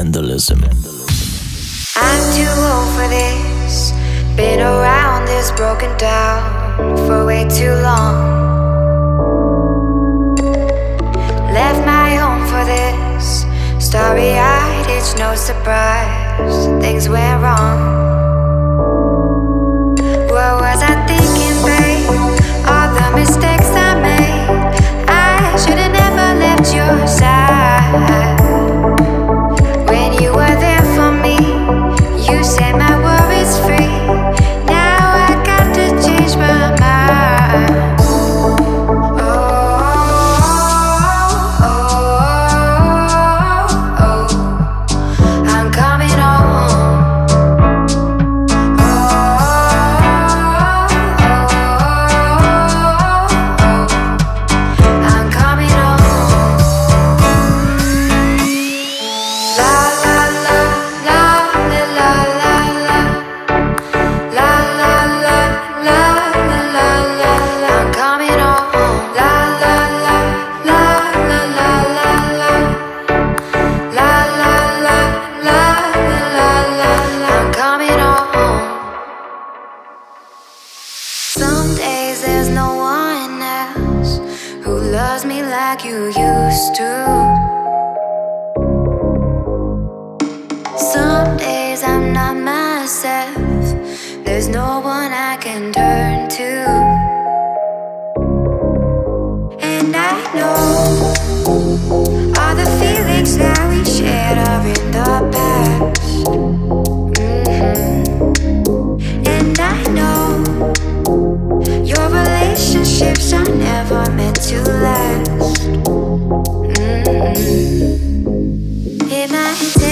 Vandalism. I'm too old for this. Been around this, broken down for way too long. Left my home for this. Starry-eyed, it's no surprise things went wrong. What was I thinking, babe? All the mistakes I made. I should've never left your side. When you were there for me, you set my worries free. Now I got to change my mind. Oh, oh, oh, oh. I'm coming home. Oh, oh, oh. I'm coming home. La la la la la la la la la la la la la la. I'm coming home. La la la la la la la la la la la la la la. I'm coming home. Some days there's no one else who loves me like you used to. Some days I'm not myself. There's no one I can turn to. And I know all the feelings that we shared are in the past. And I know your relationships are never meant to last. It might take